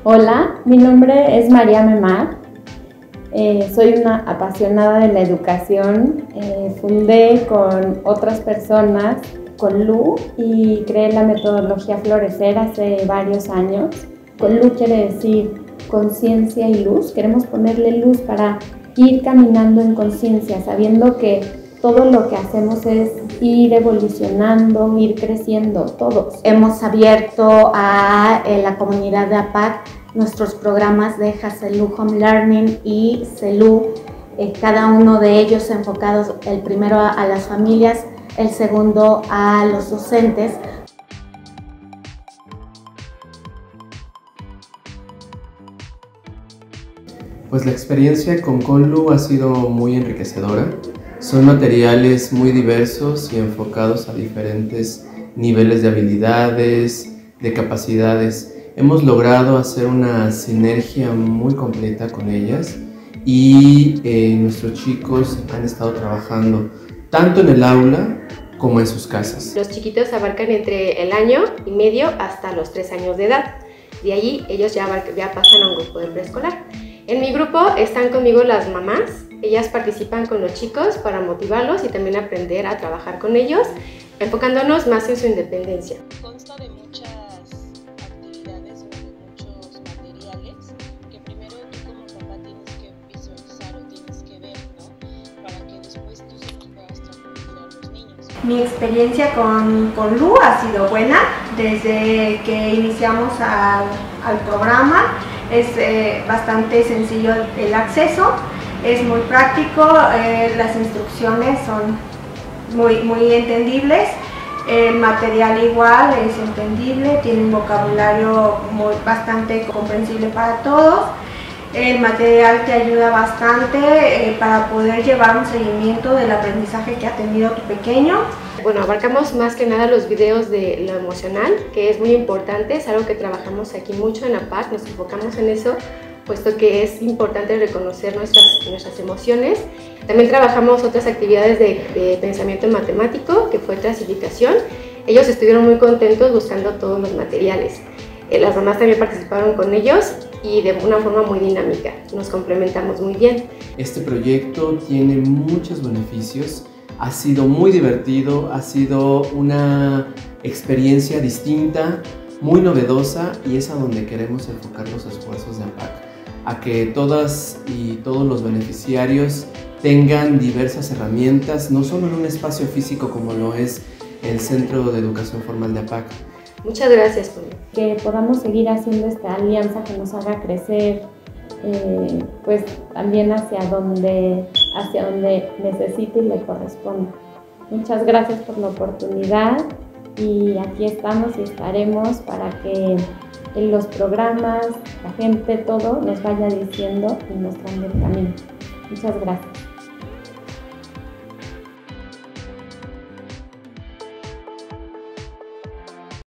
Hola, mi nombre es María Memar. Soy una apasionada de la educación. Fundé con otras personas, con Lu, y creé la metodología Florecer hace varios años. Con Lu quiere decir conciencia y luz. Queremos ponerle luz para ir caminando en conciencia, sabiendo que todo lo que hacemos es ir evolucionando, ir creciendo, todos. Hemos abierto a la comunidad de APAC nuestros programas de Hazelú Home Learning y CELU, cada uno de ellos enfocados, el primero a las familias, el segundo a los docentes. Pues la experiencia con Conlu ha sido muy enriquecedora. Son materiales muy diversos y enfocados a diferentes niveles de habilidades, de capacidades. Hemos logrado hacer una sinergia muy completa con ellas y nuestros chicos han estado trabajando tanto en el aula como en sus casas. Los chiquitos abarcan entre el año y medio hasta los 3 años de edad. De allí ellos ya pasan a un grupo de preescolar. En mi grupo están conmigo las mamás. Ellas participan con los chicos para motivarlos y también aprender a trabajar con ellos, enfocándonos más en su independencia. Consta de muchas actividades o de muchos materiales que primero tú como papá tienes que visualizar o tienes que ver, ¿no? Para que después tú se los puedas transmitir a los niños. Mi experiencia con Lu ha sido buena. Desde que iniciamos al programa es bastante sencillo el acceso. Es muy práctico, las instrucciones son muy entendibles, el material igual es entendible, tiene un vocabulario bastante comprensible para todos. El material te ayuda bastante para poder llevar un seguimiento del aprendizaje que ha tenido tu pequeño. Bueno, abarcamos más que nada los videos de lo emocional, que es muy importante, es algo que trabajamos aquí mucho en APAC, nos enfocamos en eso, puesto que es importante reconocer nuestras emociones. También trabajamos otras actividades de pensamiento matemático, que fue clasificación. Ellos estuvieron muy contentos buscando todos los materiales. Las mamás también participaron con ellos y de una forma muy dinámica. Nos complementamos muy bien. Este proyecto tiene muchos beneficios. Ha sido muy divertido, ha sido una experiencia distinta, muy novedosa, y es a donde queremos enfocar los esfuerzos de APAC, a que todas y todos los beneficiarios tengan diversas herramientas, no solo en un espacio físico como lo es el Centro de Educación Formal de APAC. Muchas gracias, Connie. Que podamos seguir haciendo esta alianza que nos haga crecer, pues también hacia donde necesite y le corresponda. Muchas gracias por la oportunidad y aquí estamos y estaremos para que en los programas, la gente, todo nos vaya diciendo y mostrando el camino. Muchas gracias.